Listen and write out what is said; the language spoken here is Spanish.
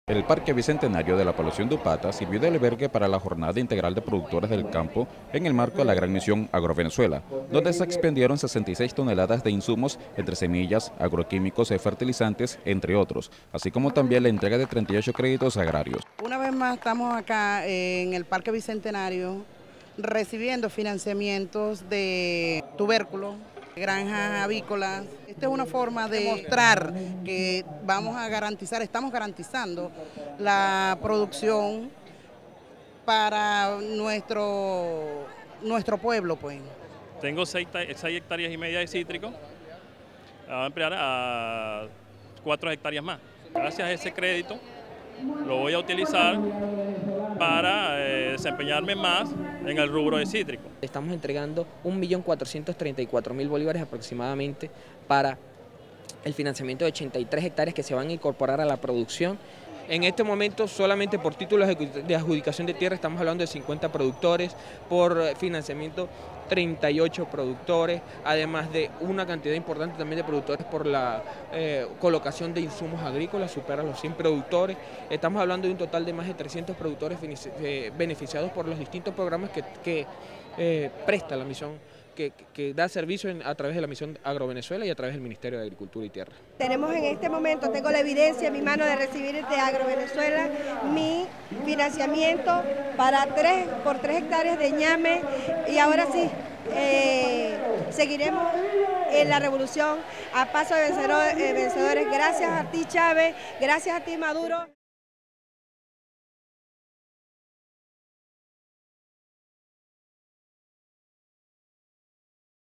El Parque Bicentenario de la población de Upata sirvió de albergue para la Jornada Integral de Productores del Campo en el marco de la Gran Misión Agrovenezuela, donde se expendieron 66 toneladas de insumos entre semillas, agroquímicos y fertilizantes, entre otros, así como también la entrega de 38 créditos agrarios. Una vez más estamos acá en el Parque Bicentenario recibiendo financiamientos de tubérculos, granjas avícolas. Esta es una forma de mostrar que estamos garantizando la producción para nuestro pueblo, pues. Tengo 6 hectáreas y media de cítrico, voy a ampliar a 4 hectáreas más. Gracias a ese crédito lo voy a utilizar para desempeñarme más en el rubro de cítrico. Estamos entregando 1.434.000 bolívares aproximadamente para el financiamiento de 83 hectáreas que se van a incorporar a la producción. En este momento, solamente por títulos de adjudicación de tierra, estamos hablando de 50 productores, por financiamiento 38 productores, además de una cantidad importante también de productores por la colocación de insumos agrícolas, supera los 100 productores. Estamos hablando de un total de más de 300 productores beneficiados por los distintos programas que presta la misión, que da servicio a través de la Misión Agrovenezuela y a través del Ministerio de Agricultura y Tierra. Tenemos en este momento, tengo la evidencia en mi mano de recibir de Agrovenezuela mi financiamiento por 3 hectáreas de ñame, y ahora sí, seguiremos en la revolución a paso de vencedores. Gracias a ti, Chávez, gracias a ti, Maduro.